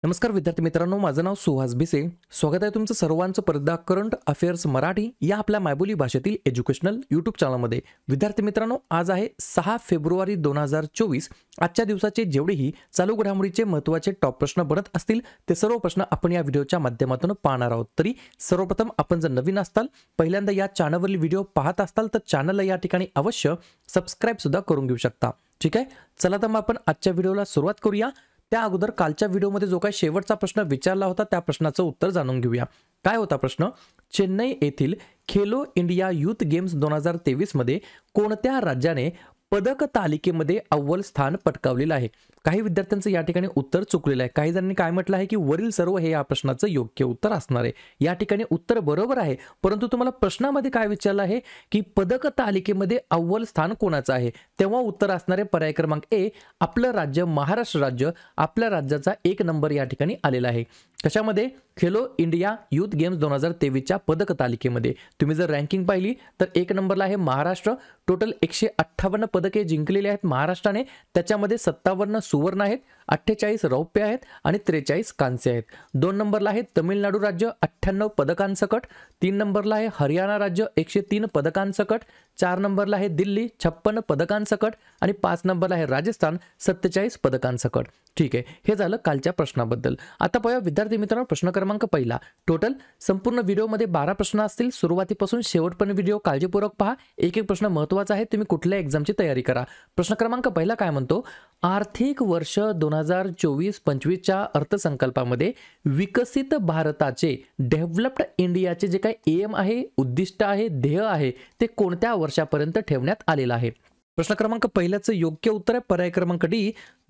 नमस्कार विद्यार्थी मित्रांनो, माझं नाव सुहास भिसे. स्वागत आहे तुमचं सर्वांचं परदा करंट अफेअर्स मराठी या आपल्या मायबोली भाषेतील एज्युकेशनल यूट्यूब चॅनलमध्ये. विद्यार्थी मित्रांनो, आज आहे 6 फेब्रुवारी 2024. आजच्या दिवसाचे जेवढेही चालू घडामोडीचे महत्त्वाचे टॉप प्रश्न बनत असतील ते सर्व प्रश्न आपण या व्हिडिओच्या माध्यमातून पाहणार आहोत. तरी सर्वप्रथम आपण जर नवीन असताल, पहिल्यांदा या चॅनलवरील व्हिडिओ पाहत असताल तर चॅनलला या ठिकाणी अवश्य सबस्क्राईब सुद्धा करून घेऊ शकता. ठीक आहे, चला तर मग आपण आजच्या व्हिडिओला सुरुवात करूया. त्या अगोदर कालच्या व्हिडिओमध्ये जो काही शेवटचा प्रश्न विचारला होता त्या प्रश्नाचं उत्तर जाणून घेऊया. काय होता प्रश्न? चेन्नई येथील खेलो इंडिया यूथ गेम्स 2023 मध्ये कोणत्या राज्याने पदक तालिकेमध्ये अव्वल स्थान पटकावलेलं आहे? काही विद्यार्थ्यांचं या ठिकाणी उत्तर चुकलेलं आहे. काही जणांनी काय म्हटलं आहे की वरील सर्व हे या प्रश्नाचं योग्य उत्तर असणार आहे. या ठिकाणी उत्तर बरोबर आहे, परंतु तुम्हाला प्रश्नामध्ये काय विचारलं आहे की पदक तालिकेमध्ये अव्वल स्थान कोणाचं आहे? तेव्हा उत्तर असणारे पर्याय क्रमांक ए, आपलं राज्य महाराष्ट्र राज्य. आपल्या राज्याचा 1 नंबर या ठिकाणी आलेला आहे. कशामध्ये? खेलो इंडिया यूथ गेम्स 2023च्या पदक तालिकेमध्ये. तुम्ही जर रँकिंग पाहिली तर 1 नंबरला आहे महाराष्ट्र. टोटल 158 पदके जिंकलेली आहेत महाराष्ट्राने. त्याच्यामध्ये 57 सुवर्ण आहेत, 48 रौप्य आहेत आणि 43 कांस्य आहेत. 2 नंबरला आहे तमिळनाडू राज्य 98 पदकांसकट. 3 नंबरला आहे हरियाणा राज्य 103 पदकांसकट. 4 नंबरला आहे दिल्ली 56 पदकांसकट आणि 5 नंबरला आहे राजस्थान 47 पदकांसकट. ठीक आहे, हे झालं कालच्या प्रश्नाबद्दल. आता पाहूया विद्यार्थी मित्रांनो प्रश्न क्रमांक पहिला. टोटल संपूर्ण व्हिडिओमध्ये 12 प्रश्न असतील. सुरुवातीपासून शेवटपर्यंत व्हिडिओ काळजीपूर्वक पहा. एक एक प्रश्न महत्त्वाचा आहे. तुम्ही कुठल्या एक्झामची तयारी करा. प्रश्न क्रमांक पहिला काय म्हणतो? आर्थिक वर्ष 2024-25च्या अर्थसंकल्पामध्ये विकसित भारताचे डेव्हलप्ड इंडियाचे जे काही एम आहे, उद्दिष्ट आहे, ध्येय आहे ते कोणत्या वर्षापर्यंत ठेवण्यात आलेलं आहे? प्रश्न क्रमांक पहिल्याचं योग्य उत्तर आहे पर्याय क्रमांक डी,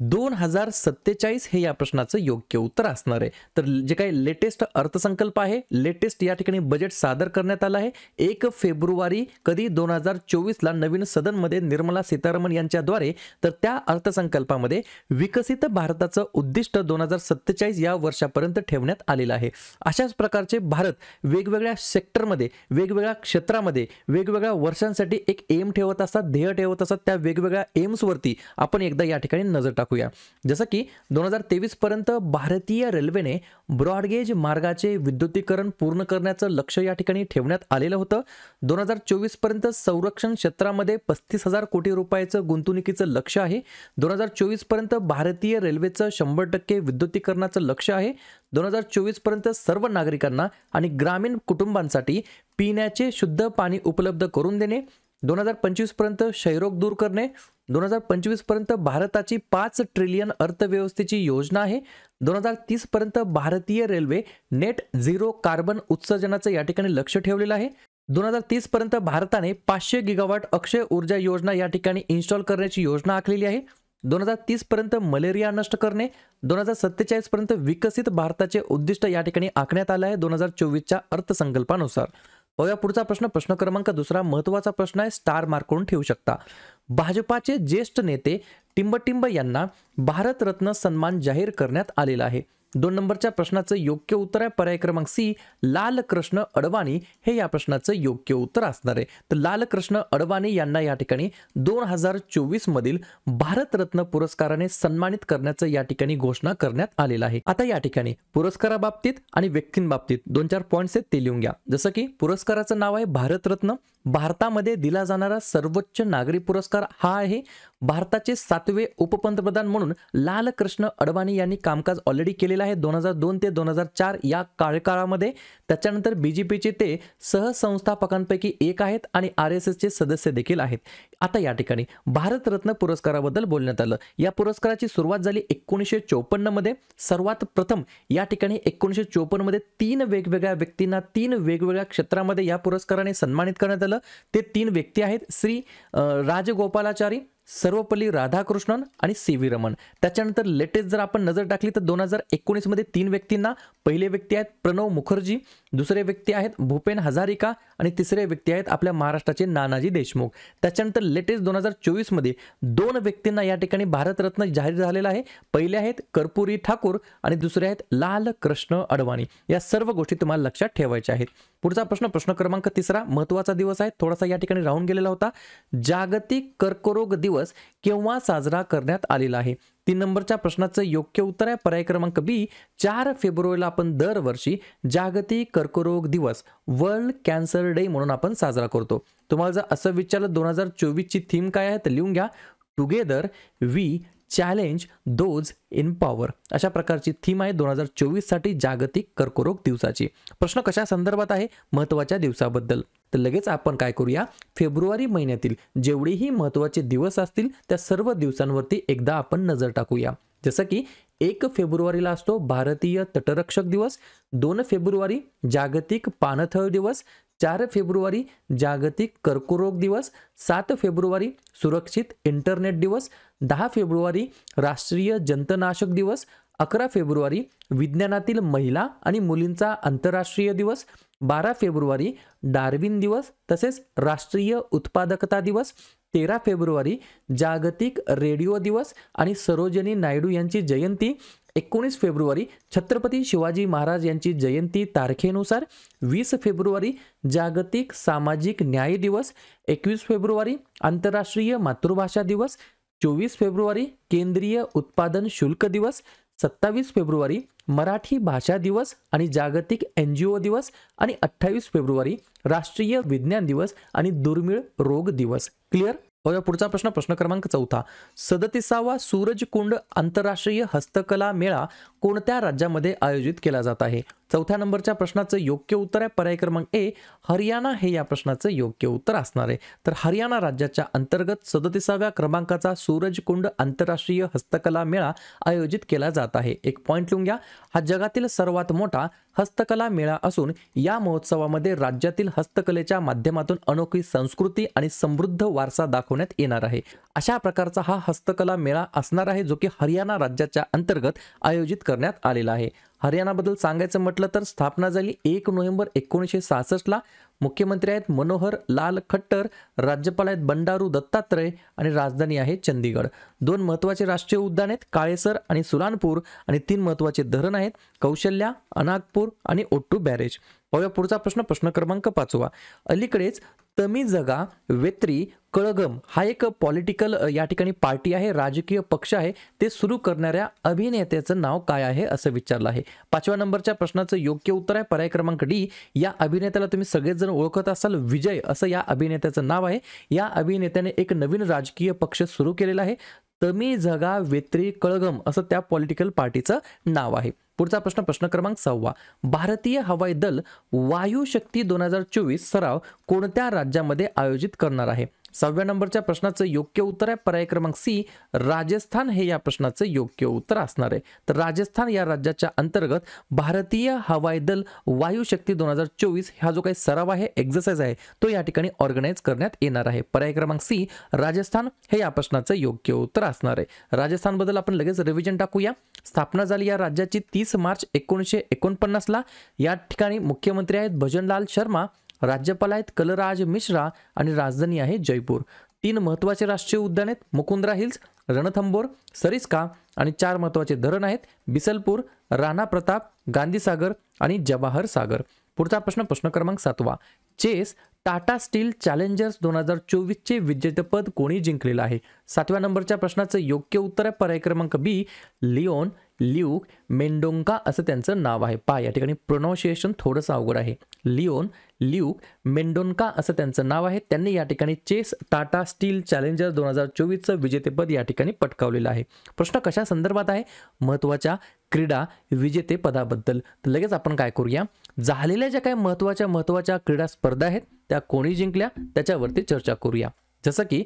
2047 हे या प्रश्नाचं योग्य उत्तर असणार आहे. तर जे काही लेटेस्ट अर्थसंकल्प आहे, लेटेस्ट या ठिकाणी बजेट सादर करण्यात आलं आहे 1 फेब्रुवारी कधी 2024ला नवीन सदनमध्ये निर्मला सीतारामन यांच्याद्वारे. तर त्या अर्थसंकल्पामध्ये विकसित भारताचं उद्दिष्ट 2047 या वर्षापर्यंत ठेवण्यात आलेलं आहे. अशाच प्रकारचे भारत वेगवेगळ्या सेक्टरमध्ये, वेगवेगळ्या क्षेत्रामध्ये, वेगवेगळ्या वर्षांसाठी एक एम ठेवत असतात, ध्येय ठेवत असतात. त्या वेगवेगळ्या एम्सवरती आपण एकदा या ठिकाणी नजर टाकूया. जसं की 2023 पर्यंत भारतीय रेल्वेने ब्रॉडगेज मार्गाचे विद्युतीकरण पूर्ण करण्याचं लक्ष्य या ठिकाणी ठेवण्यात आलेलं होतं. 2024 पर्यंत संरक्षण क्षेत्रामध्ये 35,000 कोटी रुपयाचं गुंतवणुकीचं लक्ष्य आहे. 2024 पर्यंत भारतीय रेल्वेचं 100% विद्युतीकरणाचं लक्ष्य आहे. 2024 पर्यंत सर्व नागरिकांना आणि ग्रामीण कुटुंबांसाठी पिण्याचे शुद्ध पाणी उपलब्ध करून देणे. 2025 पर्यंत क्षयरोग दूर करणे. 2025 पर्यंत भारताची 5 ट्रिलियन अर्थव्यवस्थेची योजना आहे. 2030 पर्यंत भारतीय रेल्वे नेट झिरो कार्बन उत्सर्जनाचं या ठिकाणी लक्ष ठेवलेलं आहे. 2030 पर्यंत भारताने 500 गिगावॉट अक्षय ऊर्जा योजना या ठिकाणी इन्स्टॉल करण्याची योजना आखलेली आहे. 2030 पर्यंत मलेरिया नष्ट करणे. 2047 पर्यंत विकसित भारताचे उद्दिष्ट या ठिकाणी आखण्यात आलं आहे 2024च्या अर्थसंकल्पानुसार. पाहूया पुढचा प्रश्न. प्रश्न क्रमांक दुसरा महत्त्वाचा प्रश्न आहे, स्टार मार्क करून ठेवू शकता. भाजपाचे ज्येष्ठ नेते टिंबटिंब यांना भारतरत्न सन्मान जाहीर करण्यात आलेला आहे. 2 नंबरच्या प्रश्नाचं योग्य उत्तर आहे पर्याय क्रमांक सी, लालकृष्ण अडवाणी हे या प्रश्नाचं योग्य उत्तर असणार आहे. तर लालकृष्ण अडवाणी यांना या ठिकाणी 2024 मधील भारतरत्न पुरस्काराने सन्मानित करण्याचं या ठिकाणी घोषणा करण्यात आलेलं आहे. आता या ठिकाणी पुरस्काराबाबतीत आणि व्यक्तींबाबतीत 2-4 पॉईंट्स आहेत ते लिहून घ्या. जसं की पुरस्काराचं नाव आहे भारतरत्न. भारतामध्ये दिला जाणारा सर्वोच्च नागरी पुरस्कार हा आहे. भारताचे 7वे उपपंतप्रधान म्हणून लालकृष्ण अडवाणी यांनी कामकाज ऑलरेडी केलेलं आहे 2002 ते 2004 या कार्यकाळामध्ये. त्याच्यानंतर बीजेपीचे ते सहसंस्थापकांपैकी एक आहेत आणि RSSचे सदस्य देखील आहेत. आता या ठिकाणी भारतरत्न पुरस्काराबद्दल बोलण्यात आलं. या पुरस्काराची सुरुवात झाली 1954 मध्ये. सर्वात प्रथम या ठिकाणी 1954 मध्ये 3 वेगवेगळ्या व्यक्तींना 3 वेगवेगळ्या क्षेत्रामध्ये या पुरस्काराने सन्मानित करण्यात आलं. ते 3 व्यक्ती आहेत श्री राजगोपालाचारी, सर्वपल्ली राधाकृष्णन आणि CV रमण. त्याच्यानंतर लेटेस्ट जर आपण नजर टाकली तर 2019 मध्ये 3 व्यक्तींना, पहिले व्यक्ती आहेत प्रणव मुखर्जी, दुसरे व्यक्ती आहेत भूपेन हजारिका आणि तिसरे व्यक्ती आहेत आपल्या महाराष्ट्राचे नानाजी देशमुख. त्याच्यानंतर लेटेस्ट 2024 मध्ये 2 व्यक्तींना या ठिकाणी भारतरत्न जाहीर झालेला आहे. पहिले आहेत कर्पूरी ठाकूर आणि दुसरे आहेत लालकृष्ण अडवाणी. या सर्व गोष्टी तुम्हाला लक्षात ठेवायच्या आहेत. पुढचा प्रश्न, प्रश्न क्रमांक 3, महत्त्वाचा दिवस आहे, थोडासा या ठिकाणी राहून गेलेला होता. जागतिक कर्करोग दिवस दिवस केव्हा साजरा करण्यात आलेला आहे? 3 नंबरच्या प्रश्नाचं योग्य उत्तर आहे पर्याय क्रमांक बी, 4 फेब्रुवारीला आपण दरवर्षी जागतिक कर्करोग दिवस वर्ल्ड कॅन्सर डे म्हणून आपण साजरा करतो. तुम्हाला जर असं विचारलं 2024 ची थीम काय आहे तर लिहून घ्या, together we challenge those in power. अशा प्रकारची थीम आहे 2024 साठी जागतिक कर्करोग दिवसाची. प्रश्न कशा संदर्भात आहे? महत्त्वाच्या दिवसाबद्दल. तर लगेच आपण काय करूया, फेब्रुवारी महिन्यातील जेवढेही महत्त्वाचे दिवस असतील त्या सर्व दिवसांवरती एकदा आपण नजर टाकूया. जसं की 1 फेब्रुवारीला असतो भारतीय तटरक्षक दिवस, 2 फेब्रुवारी जागतिक पाणथळ दिवस, 4 फेब्रुवारी जागतिक कर्करोग दिवस, 7 फेब्रुवारी सुरक्षित इंटरनेट दिवस, 10 फेब्रुवारी राष्ट्रीय जंतनाशक दिवस, 11 फेब्रुवारी विज्ञानातील महिला आणि मुलींचा आंतरराष्ट्रीय दिवस, 12 फेब्रुवारी डार्विन दिवस तसेच राष्ट्रीय उत्पादकता दिवस, 13 फेब्रुवारी जागतिक रेडिओ दिवस आणि सरोजिनी नायडू यांची जयंती, 19 फेब्रुवारी छत्रपती शिवाजी महाराज यांची जयंती तारखेनुसार, 20 फेब्रुवारी जागतिक सामाजिक न्याय दिवस, 21 फेब्रुवारी आंतरराष्ट्रीय मातृभाषा दिवस, 24 फेब्रुवारी केंद्रीय उत्पादन शुल्क दिवस, 27 फेब्रुवारी मराठी भाषा दिवस आणि जागतिक NGO दिवस आणि 28 फेब्रुवारी राष्ट्रीय विज्ञान दिवस आणि दुर्मिळ रोग दिवस. क्लिअर? पुढचा प्रश्न, प्रश्न क्रमांक 4. 37वा सूरजकुंड आंतरराष्ट्रीय हस्तकला मेळा कोणत्या राज्यामध्ये आयोजित केला जात आहे? 4थ्या नंबरच्या प्रश्नाचं योग्य उत्तर आहे पर्याय क्रमांक ए, हरियाणा हे या प्रश्नाचं योग्य उत्तर असणार आहे. तर हरियाणा राज्याच्या अंतर्गत 37व्या क्रमांकाचा सूरजकुंड आंतरराष्ट्रीय हस्तकला मेळा आयोजित केला जात आहे. एक पॉइंट लिहून घ्या, हा जगातील सर्वात मोठा हस्तकला मेळा असून या महोत्सवामध्ये राज्यातील हस्तकलेच्या माध्यमातून अनोखी संस्कृती आणि समृद्ध वारसा दाखवण्यात येणार आहे. अशा प्रकारचा हा हस्तकला मेळा असणार आहे जो की हरियाणा राज्याच्या अंतर्गत आयोजित करण्यात आलेला आहे. हरियाणाबद्दल सांगायचं म्हटलं तर स्थापना झाली 1 नोव्हेंबर 1966ला. मुख्यमंत्री आहेत मनोहर लाल खट्टर, राज्यपाल आहेत बंडारू दत्तात्रय आणि राजधानी आहे चंदीगड. 2 महत्त्वाचे राष्ट्रीय उद्यान आहेत काळेसर आणि सुलानपूर आणि 3 महत्त्वाचे धरण आहेत कौशल्या, अनागपूर आणि ओट्टू बॅरेज. पाहूया पुढचा प्रश्न, प्रश्न क्रमांक 5. अलीकडेच तमिजगा वेत्री कळगम हा एक पॉलिटिकल या ठिकाणी पार्टी आहे, राजकीय पक्ष आहे, ते सुरू करणाऱ्या अभिनेत्याचं नाव काय आहे असं विचारलं आहे. 5व्या नंबरच्या प्रश्नाचं योग्य उत्तर आहे पर्याय क्रमांक डी. या अभिनेत्याला तुम्ही सगळेच जण ओळखत असाल, विजय असं या अभिनेत्याचं नाव आहे. या अभिनेत्याने एक नवीन राजकीय पक्ष सुरू केलेला आहे, तमिजगा वेत्री कळगम असं त्या पॉलिटिकल पार्टीचं नाव आहे. पुढचा प्रश्न, प्रश्न क्रमांक 6. भारतीय हवाई दल वायुशक्ती 2024 सराव कोणत्या राज्यामध्ये आयोजित करणार आहे? 6व्या नंबरच्या प्रश्नाचं योग्य उत्तर आहे पर्याय क्रमांक सी, राजस्थान हे या प्रश्नाचं योग्य उत्तर असणार आहे. तर राजस्थान या राज्याच्या अंतर्गत भारतीय हवाई दल वायुशक्ती 2024 हा जो काही सराव आहे, एक्झरसाइज आहे, तो या ठिकाणी ऑर्गनाइज करण्यात येणार आहे. पर्याय क्रमांक सी, राजस्थान हे या प्रश्नाचं योग्य उत्तर असणार आहे. राजस्थानबद्दल आपण लगेच रिव्हिजन टाकूया. स्थापना झाली या राज्याची 30 मार्च 1949ला. या ठिकाणी मुख्यमंत्री आहेत भजनलाल शर्मा, राज्यपाल आहेत कलराज मिश्रा आणि राजधानी आहे जयपूर. 3 महत्त्वाचे राष्ट्रीय उद्यान आहेत मुकुंद्रा हिल्स, रणथंबोर, सरिस्का आणि 4 महत्त्वाचे धरण आहेत बिसलपूर, राणा प्रताप, गांधीसागर आणि जवाहर सागर. पुढचा प्रश्न, प्रश्न क्रमांक 7. चेस टाटा स्टील चॅलेंजर्स 2024 चे विजेतेपद कोणी जिंकलेलं आहे? 7व्या नंबरच्या प्रश्नाचं योग्य उत्तर आहे पर्याय क्रमांक बी, लिओन ल्यूक मेंडोंका असं त्यांचं नाव आहे. पहा या ठिकाणी प्रोनाउन्सिएशन थोडंसं अवघड आहे. लिओन ल्यूक मेंडोंका असं त्यांचं नाव आहे. त्यांनी या ठिकाणी चेस टाटा स्टील चॅलेंजर 2024चं विजेतेपद या ठिकाणी पटकावलेलं आहे. प्रश्न कशा संदर्भात आहे? महत्त्वाच्या क्रीडा विजेतेपदाबद्दल. तर लगेच आपण काय करूया, झालेल्या ज्या काही महत्त्वाच्या क्रीडा स्पर्धा आहेत त्या कोणी जिंकल्या त्याच्यावरती चर्चा करूया. जसं की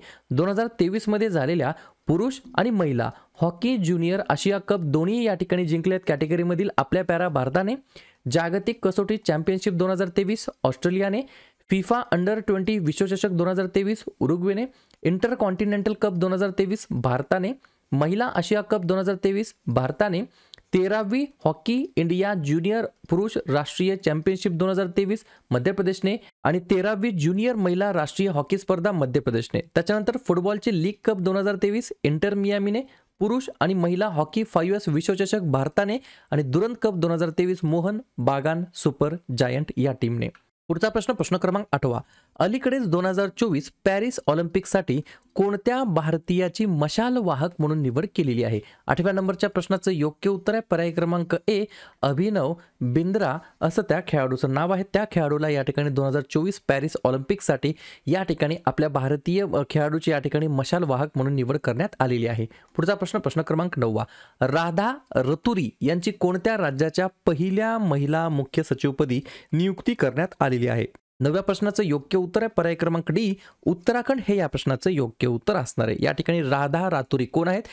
2023 मध्ये झालेल्या पुरुष आणि महिला हॉकी ज्युनियर आशिया कप दोन्ही या ठिकाणी जिंकल्यात कॅटेगरीमधील आपल्या प्यारा भारताने. जागतिक कसोटी चॅम्पियनशिप 2023 ऑस्ट्रेलियाने, फिफा अंडर 20 विश्वचषक 2023 उरुग्वेने, इंटरकॉन्टिनेंटल कप 2023 भारताने, महिला आशिया कप 2023 भारताने, 13वी हॉकी इंडिया ज्युनियर पुरुष राष्ट्रीय चॅम्पियनशिप 2023 मध्य प्रदेशने आणि 13वी ज्युनियर महिला राष्ट्रीय हॉकी स्पर्धा मध्य प्रदेशने. त्याच्यानंतर फुटबॉलची लीग कप 2023 इंटर मियामीने, पुरुष आणि महिला हॉकी 5S विश्वचषक भारताने आणि दुरंत कप 2023 मोहन बागान सुपर जायंट या टीमने. पुढचा प्रश्न प्रश्न क्रमांक 8. अलीकडेच 2024 पॅरिस ऑलिम्पिकसाठी कोणत्या भारतीयाची मशाल वाहक म्हणून निवड केलेली आहे? 8व्या नंबरच्या प्रश्नाचं योग्य उत्तर आहे पर्याय क्रमांक ए, अभिनव बिंद्रा असं त्या खेळाडूचं नाव आहे. त्या खेळाडूला या ठिकाणी 2024 पॅरिस ऑलिम्पिकसाठी या ठिकाणी आपल्या भारतीय खेळाडूची या ठिकाणी मशाल वाहक म्हणून निवड करण्यात आलेली आहे. पुढचा प्रश्न प्रश्न क्रमांक 9. राधा रतुरी यांची कोणत्या राज्याच्या पहिल्या महिला मुख्य सचिवपदी नियुक्ती करण्यात आलेली आहे? 9व्या प्रश्नाचं योग्य उत्तर आहे पर्याय क्रमांक डी, उत्तराखंड हे या प्रश्नाचं योग्य उत्तर असणार आहे. या ठिकाणी राधा रातुरी कोण आहेत?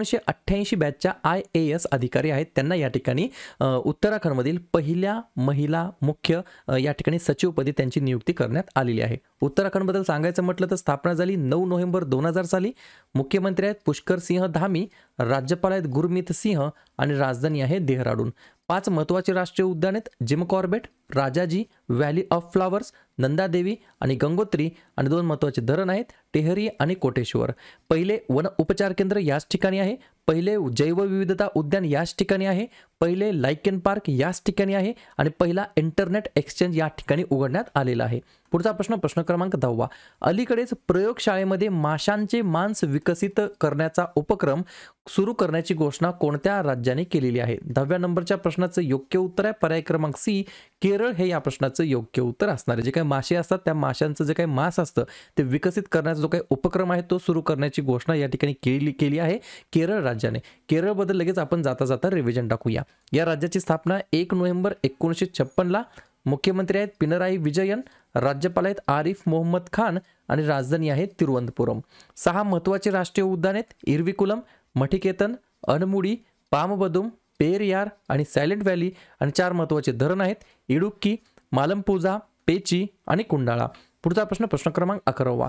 1988 बॅचच्या IAS अधिकारी आहेत. त्यांना या ठिकाणी उत्तराखंडमधील पहिल्या महिला मुख्य या ठिकाणी सचिवपदी त्यांची नियुक्ती करण्यात आलेली आहे. उत्तराखंडबद्दल सांगायचं म्हटलं तर स्थापना झाली 9 नोव्हेंबर 2000 साली. मुख्यमंत्री आहेत पुष्कर सिंह धामी, राज्यपाल आहेत गुरमीत सिंह आणि राजधानी आहे देहराडून. 5 महत्त्वाचे राष्ट्रीय उद्यान आहेत Jim Corbett, Rajaji, Valley of Flowers, Nandadevi आणि गंगोत्री आणि 2 महत्त्वाचे धरण आहेत टेहरी आणि कोटेश्वर. पहिले वन उपचार केंद्र याच ठिकाणी आहे. पहिले जैवविविधता उद्यान याच ठिकाणी आहे. पहिले लायकेन पार्क याच ठिकाणी आहे आणि पहिला इंटरनेट एक्सचेंज या ठिकाणी उघडण्यात आलेला आहे. पुढचा प्रश्न प्रश्न क्रमांक 10. अलीकडेच प्रयोगशाळेमध्ये माशांचे मांस विकसित करण्याचा उपक्रम सुरू करण्याची घोषणा कोणत्या राज्याने केलेली आहे? 10व्या नंबरच्या प्रश्नाचं योग्य उत्तर आहे पर्याय क्रमांक सी, केरळ हे या प्रश्नाचं योग्य उत्तर असणार आहे. जे काही मासे असतात त्या माशांचं जे काही मांस असतं ते विकसित करण्याचा जो काही उपक्रम आहे तो सुरू करण्याची घोषणा या ठिकाणी केली आहे केरळ राज्याने. केरळबद्दल लगेच आपण जाता जाता रिव्हिजन टाकूया. या राज्याची स्थापना 1 नोव्हेंबर 1956ला. मुख्यमंत्री आहेत पिनराई विजयन, राज्यपाल आहेत आरिफ मोहम्मद खान आणि राजधानी आहे तिरुवनंतपुरम. 6 महत्त्वाचे राष्ट्रीय उद्यान आहेत इरविकुलम, मठिकेतन, अनमुडी, पामबदुम, पेरियार आणि सायलेंट व्हॅली आणि 4 महत्त्वाचे धरण आहेत इडुक्की, मालमपुझा, पेची आणि कुंडाळा. पुढचा प्रश्न प्रश्न क्रमांक 11.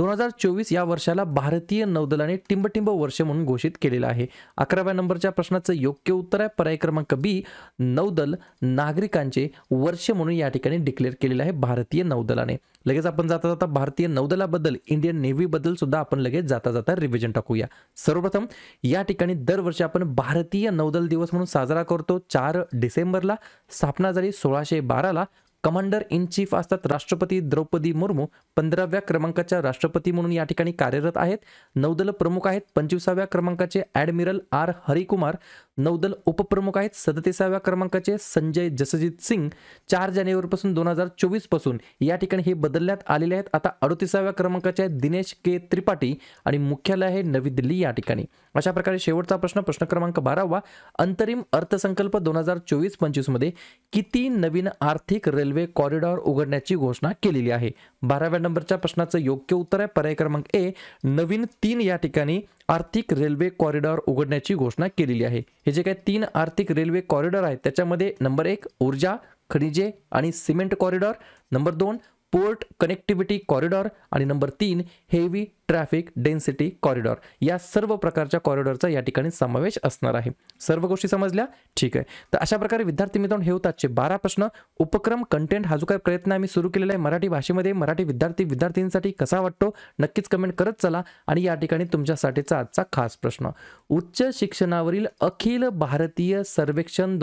2024 या वर्षाला भारतीय नौदलाने टिंबटिंब वर्ष म्हणून घोषित केलेलं आहे. 11व्या नंबरच्या प्रश्नाचं योग्य उत्तर आहे पर्याय क्रमांक बी, नौदल नागरिकांचे वर्ष म्हणून या ठिकाणी डिक्लेअर केलेलं आहे भारतीय नौदलाने. लगेच आपण जाता जाता भारतीय नौदलाबद्दल इंडियन नेव्ही बद्दल सुद्धा आपण लगेच जाता जाता रिव्हिजन टाकूया. सर्वप्रथम या ठिकाणी दरवर्षी आपण भारतीय नौदल दिवस म्हणून साजरा करतो 4 डिसेंबरला. स्थापना झाली 1612ला. कमांडर इन चीफ असतात राष्ट्रपती द्रौपदी मुर्मू, 15व्या क्रमांकाच्या राष्ट्रपती म्हणून या ठिकाणी कार्यरत आहेत. नौदल प्रमुख आहेत 25व्या क्रमांकाचे ॲडमिरल आर हरिकुमार. नौदल उपप्रमुख आहेत 37व्या क्रमांकाचे संजय जसजीत सिंग. 4 जानेवारीपासून 2024 पासून या ठिकाणी हे बदलण्यात आलेले आहेत. आता 38व्या क्रमांकाचे आहेत दिनेश के त्रिपाठी आणि मुख्यालय आहे नवी दिल्ली या ठिकाणी. अशा प्रकारे शेवटचा प्रश्न प्रश्न क्रमांक 12. अंतरिम अर्थसंकल्प 2024-25 मध्ये किती नवीन आर्थिक रेल्वे कॉरिडॉर उघडण्याची घोषणा केलेली आहे? 12व्या नंबरच्या प्रश्नाचं योग्य उत्तर आहे पर्याय क्रमांक ए, नवीन 3 या ठिकाणी आर्थिक रेल्वे कॉरिडॉर उघडण्याची घोषणा केलेली आहे. हे जे काही 3 आर्थिक रेल्वे कॉरिडॉर आहेत त्याच्यामध्ये नंबर 1 ऊर्जा, खनिजे आणि cement corridor, number 2 port connectivity corridor आणि number 3 heavy traffic density corridor. या सर्व प्रकारच्या कॉरिडॉरचा या ठिकाणी समावेश असणार आहे. सर्व गोष्टी समजल्या? ठीक आहे. तर अशा प्रकारे विद्यार्थी मित्रांनो हे होतात 12 प्रश्न. उपक्रम कंटेंट हा जो काही प्रयत्न आम्ही सुरू केलेला आहे मराठी भाषेमध्ये मराठी विद्यार्थ्यांसाठी कसा वाटतो नक्कीच कमेंट करत चला. आणि या ठिकाणी तुमच्यासाठीचा आजचा खास प्रश्न, उच्च शिक्षणावरील अखिल भारतीय सर्वेक्षण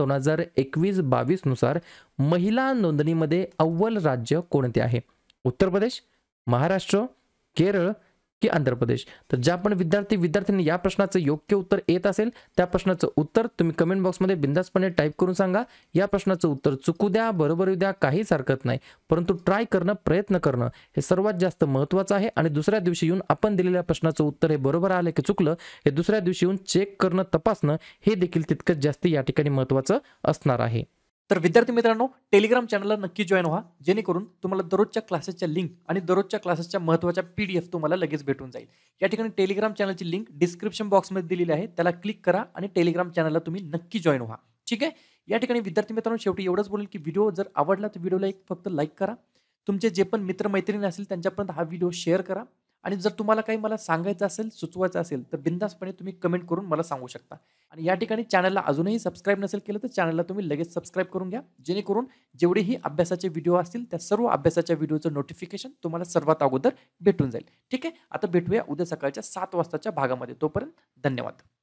2021-22 नुसार महिला नोंदणीमध्ये अव्वल राज्य कोणते आहे? उत्तर प्रदेश, महाराष्ट्र, केरळ की आंध्र प्रदेश? तर ज्या पण विद्यार्थ्यांनी या प्रश्नाचं योग्य उत्तर येत असेल त्या प्रश्नाचं उत्तर तुम्ही कमेंट बॉक्समध्ये बिंदासपणे टाईप करून सांगा. या प्रश्नाचं उत्तर चुकू द्या, बरोबर येऊ द्या, काहीच हरकत नाही, परंतु ट्राय करणं, प्रयत्न करणं हे सर्वात जास्त महत्त्वाचं आहे. आणि दुसऱ्या दिवशी येऊन आपण दिलेल्या प्रश्नाचं उत्तर हे बरोबर आलं की चुकलं हे दुसऱ्या दिवशी येऊन चेक करणं, तपासणं हे देखील तितकंच जास्त या ठिकाणी महत्त्वाचं असणार आहे. तर विद्यार्थी मित्रांनो टेलिग्राम चॅनलला नक्की जॉईन व्हा, जेणेकरून तुम्हाला दररोजच्या क्लासेसच्या लिंक आणि दररोजच्या क्लासेसच्या महत्त्वाच्या PDF तुम्हाला लगेच भेटून जाईल. या ठिकाणी टेलिग्राम चॅनलची लिंक डिस्क्रिप्शन बॉक्समध्ये दिलेली आहे, त्याला क्लिक करा आणि टेलिग्राम चॅनलला तुम्ही नक्की जॉईन व्हा. ठीक आहे. या ठिकाणी विद्यार्थी मित्रांनो शेवटी एवढंच बोलेल की व्हिडिओ जर आवडला तर व्हिडिओला एक फक्त लाईक करा. तुमचे जे पण मित्रमैत्रिणी असतील त्यांच्यापर्यंत हा व्हिडिओ शेअर करा. आणि जर तुम्हाला काही मला सांगायचं असेल, सुचवायचं असेल तर बिंदासपणे तुम्ही कमेंट करून मला सांगू शकता. आणि या ठिकाणी चॅनलला अजूनही सबस्क्राईब नसेल केलं तर चॅनलला तुम्ही लगेच सबस्क्राईब करून घ्या, जेणेकरून जेवढेही अभ्यासाचे व्हिडिओ असतील त्या सर्व अभ्यासाच्या व्हिडिओचं नोटिफिकेशन तुम्हाला सर्वात अगोदर भेटून जाईल. ठीक आहे. आता भेटूया उद्या सकाळच्या 7 वाजताच्या भागामध्ये. तोपर्यंत धन्यवाद.